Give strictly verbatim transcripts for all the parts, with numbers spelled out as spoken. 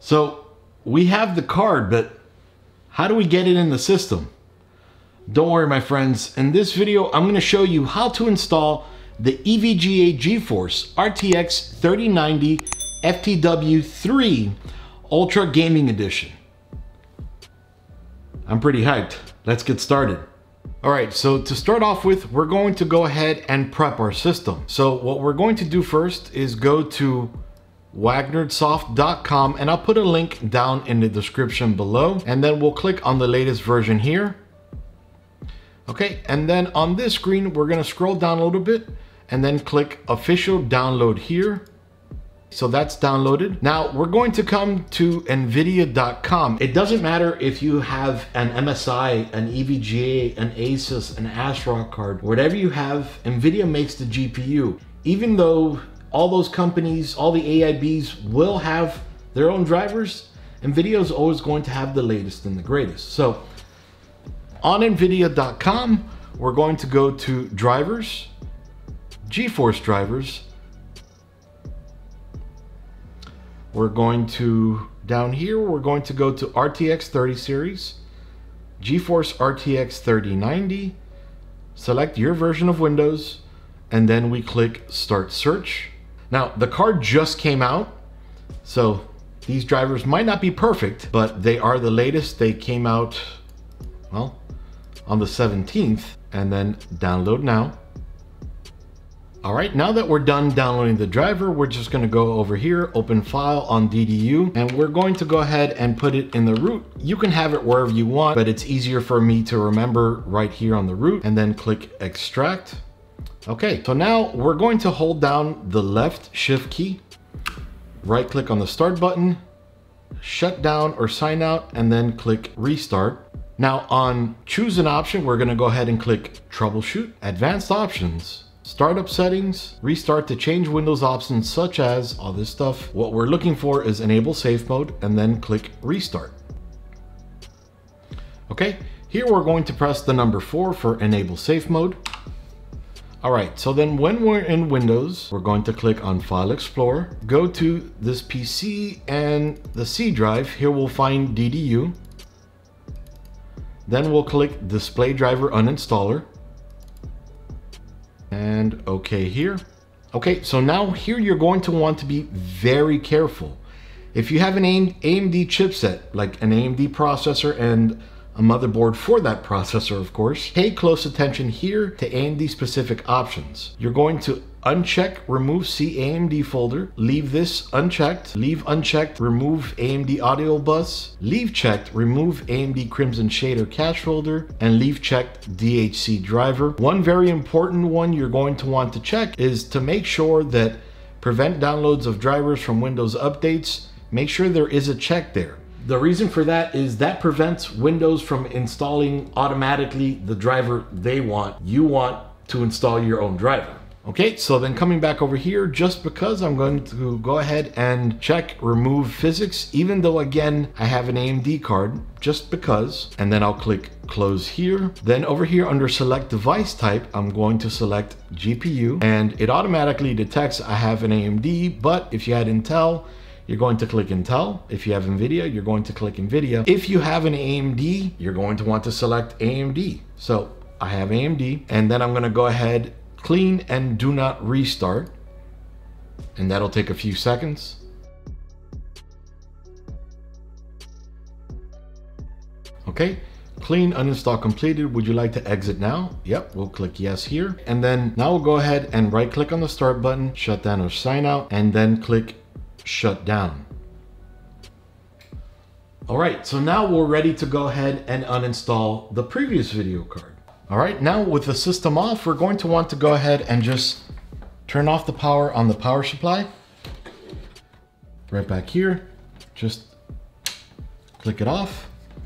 So we have the card, but how do we get it in the system? Don't worry, my friends. In this video, I'm going to show you how to install the E V G A GeForce R T X thirty ninety F T W three Ultra Gaming Edition. I'm pretty hyped. Let's get started. All right, so to start off with, we're going to go ahead and prep our system. So what we're going to do first is go to wagnerdsoft dot com, and I'll put a link down in the description below, and then we'll click on the latest version here. Okay, and then on this screen, we're gonna scroll down a little bit and then click official download here. So that's downloaded. Now we're going to come to nvidia dot com. It doesn't matter if you have an M S I, an E V G A, an Asus, an ASRock card, whatever you have, NVIDIA makes the G P U. Even though all those companies, all the A I Bs will have their own drivers, NVIDIA is always going to have the latest and the greatest. So on nvidia dot com, we're going to go to drivers, GeForce drivers. We're going to, down here, we're going to go to R T X thirty series, GeForce R T X thirty ninety, select your version of Windows, and then we click Start Search. Now, the card just came out, so these drivers might not be perfect, but they are the latest. They came out, well, on the seventeenth, and then download now. All right, now that we're done downloading the driver, we're just gonna go over here, open file on D D U, and we're going to go ahead and put it in the root. You can have it wherever you want, but it's easier for me to remember right here on the root, and then click extract. Okay, so now we're going to hold down the left shift key, right click on the start button, shut down or sign out, and then click restart. Now on choose an option, we're gonna go ahead and click troubleshoot, advanced options, startup settings, restart to change Windows options such as all this stuff. What we're looking for is enable safe mode, and then click restart. Okay, here we're going to press the number four for enable safe mode. All right, so then when we're in Windows, we're going to click on File Explorer, go to this P C and the C drive. Here we'll find D D U. Then we'll click Display Driver Uninstaller. And okay here. Okay, so now here you're going to want to be very careful. If you have an A M D chipset, like an A M D processor and a motherboard for that processor, of course, pay close attention here to A M D specific options. You're going to uncheck remove C A M D folder, leave this unchecked, leave unchecked remove A M D audio bus, leave checked remove A M D Crimson Shader cache folder, and leave checked D H C driver. One very important one you're going to want to check is to make sure that prevent downloads of drivers from Windows updates. Make sure there is a check there. The reason for that is that prevents Windows from installing automatically the driver they want. You want to install your own driver. Okay, so then coming back over here, just because I'm going to go ahead and check remove physics, even though again, I have an A M D card, just because, and then I'll click close here. Then over here under select device type, I'm going to select G P U, and it automatically detects I have an A M D, but if you had Intel, you're going to click Intel. If you have NVIDIA, you're going to click NVIDIA. If you have an A M D, you're going to want to select A M D. So I have A M D, and then I'm gonna go ahead, clean and do not restart. And that'll take a few seconds. Okay, clean uninstall completed. Would you like to exit now? Yep, we'll click yes here. And then now we'll go ahead and right click on the start button, shut down or sign out, and then click shut down. All right, so now we're ready to go ahead and uninstall the previous video card. All right, now with the system off, we're going to want to go ahead and just turn off the power on the power supply. Right back here, just click it off.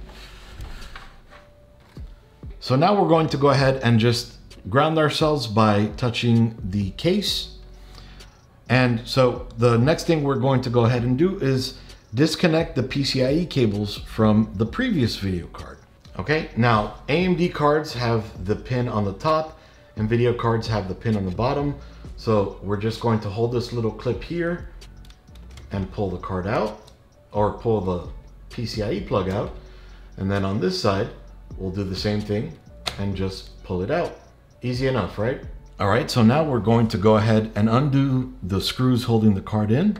So now we're going to go ahead and just ground ourselves by touching the case. And so the next thing we're going to go ahead and do is disconnect the P C I E cables from the previous video card. Okay, now A M D cards have the pin on the top, NVIDIA cards have the pin on the bottom. So we're just going to hold this little clip here and pull the card out. or pull the P C I E plug out. And then on this side, we'll do the same thing and just pull it out. Easy enough, right? All right, so now we're going to go ahead and undo the screws holding the card in.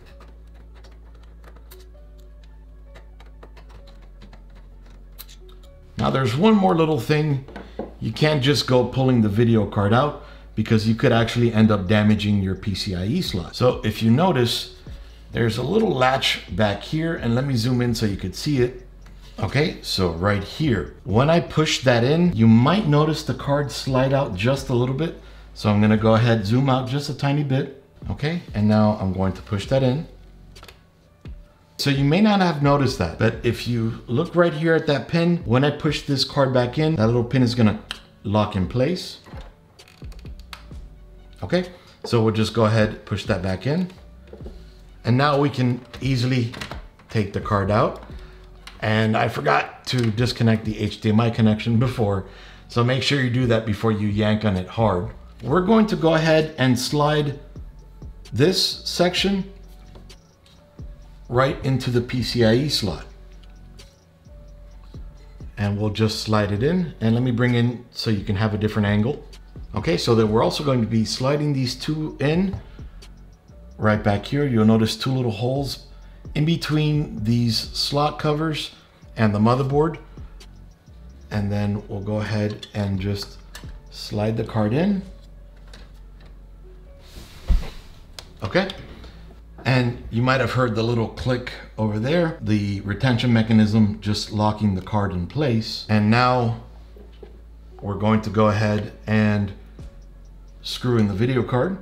Now there's one more little thing. You can't just go pulling the video card out because you could actually end up damaging your P C I E slot. So if you notice, there's a little latch back here, and let me zoom in so you could see it. Okay, so right here, when I push that in, you might notice the card slide out just a little bit. So I'm gonna go ahead, zoom out just a tiny bit. Okay, and now I'm going to push that in. So you may not have noticed that, but if you look right here at that pin, when I push this card back in, that little pin is gonna lock in place. Okay, so we'll just go ahead, push that back in. And now we can easily take the card out. And I forgot to disconnect the H D M I connection before, so make sure you do that before you yank on it hard. We're going to go ahead and slide this section right into the P C I E slot. And we'll just slide it in, and let me bring in so you can have a different angle. Okay, so then we're also going to be sliding these two in right back here. You'll notice two little holes in between these slot covers and the motherboard. And then we'll go ahead and just slide the card in. Okay. And you might have heard the little click over there, the retention mechanism just locking the card in place. And now we're going to go ahead and screw in the video card.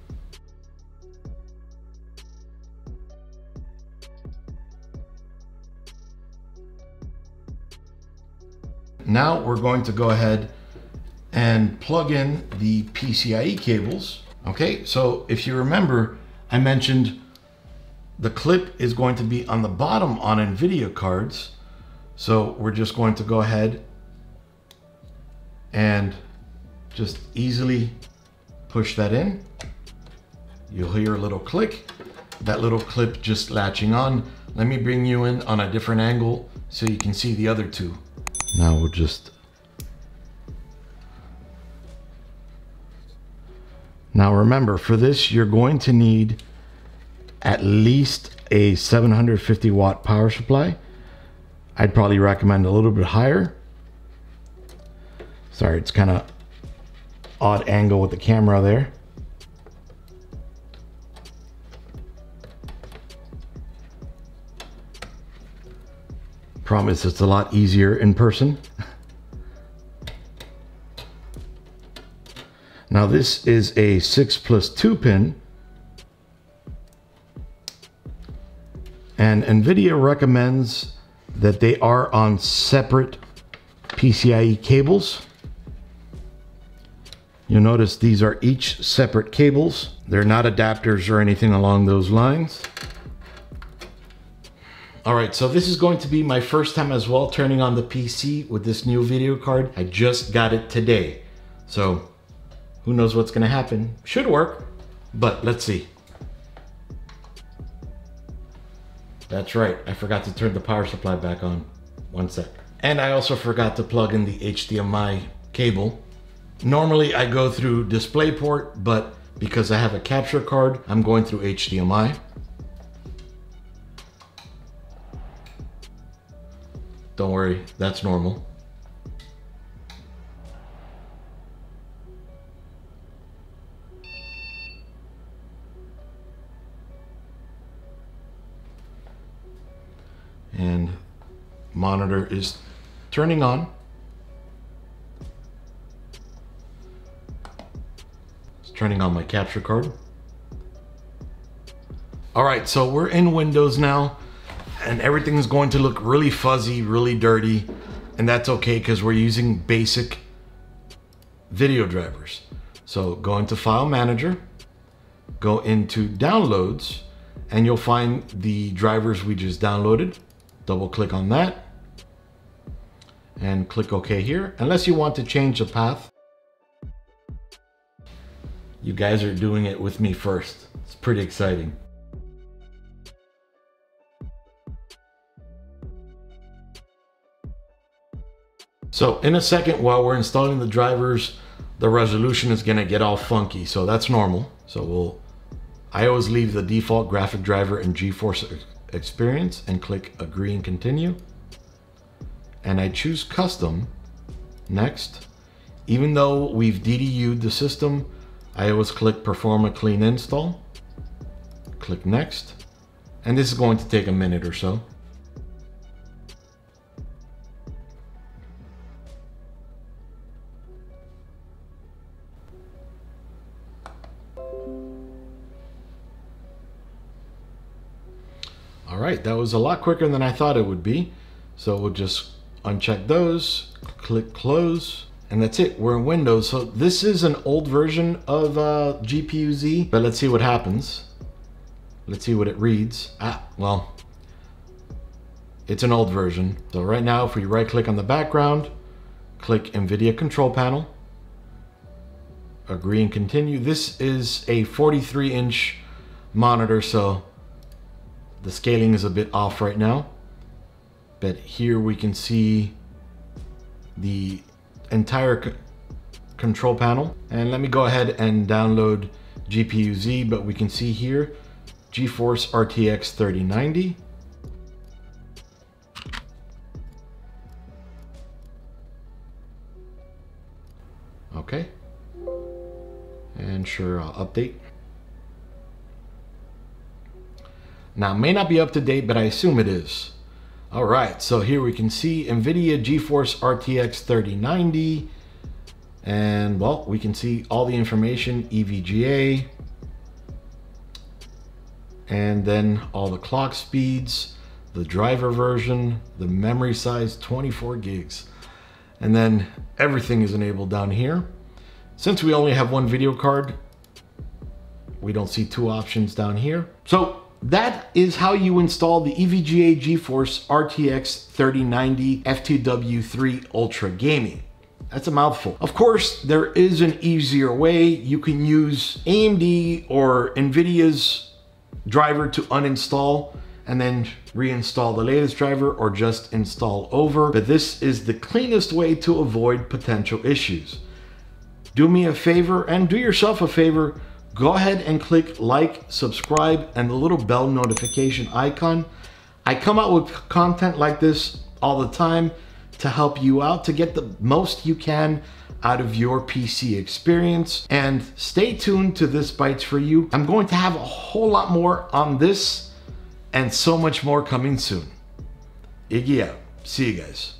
Now we're going to go ahead and plug in the P C I E cables. Okay, so if you remember, I mentioned the clip is going to be on the bottom on NVIDIA cards. So we're just going to go ahead and just easily push that in. You'll hear a little click, that little clip just latching on. Let me bring you in on a different angle so you can see the other two. Now we'll just, now remember, for this you're going to need at least a seven hundred fifty watt power supply. I'd probably recommend a little bit higher. Sorry, it's kind of odd angle with the camera there. Promise it's a lot easier in person. Now this is a six plus two pin. And NVIDIA recommends that they are on separate P C I E cables. You'll notice these are each separate cables. They're not adapters or anything along those lines. All right, so this is going to be my first time as well turning on the P C with this new video card. I just got it today. So who knows what's gonna happen? Should work, but let's see. That's right, I forgot to turn the power supply back on. One sec. And I also forgot to plug in the H D M I cable. Normally I go through DisplayPort, but because I have a capture card, I'm going through H D M I. Don't worry, that's normal. And monitor is turning on. It's turning on my capture card. All right, so we're in Windows now, and everything's going to look really fuzzy, really dirty, and that's okay because we're using basic video drivers. So go into File Manager, go into Downloads, and you'll find the drivers we just downloaded. Double click on that and click OK here, unless you want to change the path. You guys are doing it with me first. It's pretty exciting. So in a second, while we're installing the drivers, the resolution is gonna get all funky, so that's normal. So we'll, I always leave the default graphic driver in GeForce Experience and click agree and continue. And I choose custom, next. Even though we've D D U'd the system, I always click perform a clean install, click next. And this is going to take a minute or so. All right, that was a lot quicker than I thought it would be. So we'll just uncheck those, click close, and that's it. We're in Windows. So this is an old version of uh, G P U Z, but let's see what happens. Let's see what it reads. Ah, well, it's an old version. So right now, if we right click on the background, click NVIDIA Control Panel, agree and continue. This is a forty-three inch monitor, so the scaling is a bit off right now. But here we can see the entire c control panel. And let me go ahead and download G P U Z, but we can see here GeForce R T X thirty ninety. Okay. And sure, I'll update. Now, it may not be up to date, but I assume it is. All right, so here we can see NVIDIA GeForce R T X thirty ninety. And well, we can see all the information, E V G A, and then all the clock speeds, the driver version, the memory size, twenty-four gigs. And then everything is enabled down here. Since we only have one video card, we don't see two options down here. So that is how you install the E V G A GeForce R T X thirty ninety F T W three Ultra Gaming. That's a mouthful. Of course, there is an easier way. You can use A M D or NVIDIA's driver to uninstall and then reinstall the latest driver, or just install over. But this is the cleanest way to avoid potential issues. Do me a favor and do yourself a favor. Go ahead and click like, subscribe, and the little bell notification icon. I come out with content like this all the time to help you out, to get the most you can out of your P C experience. And stay tuned to This Bytes For You. I'm going to have a whole lot more on this and so much more coming soon. Iggy out. See you guys.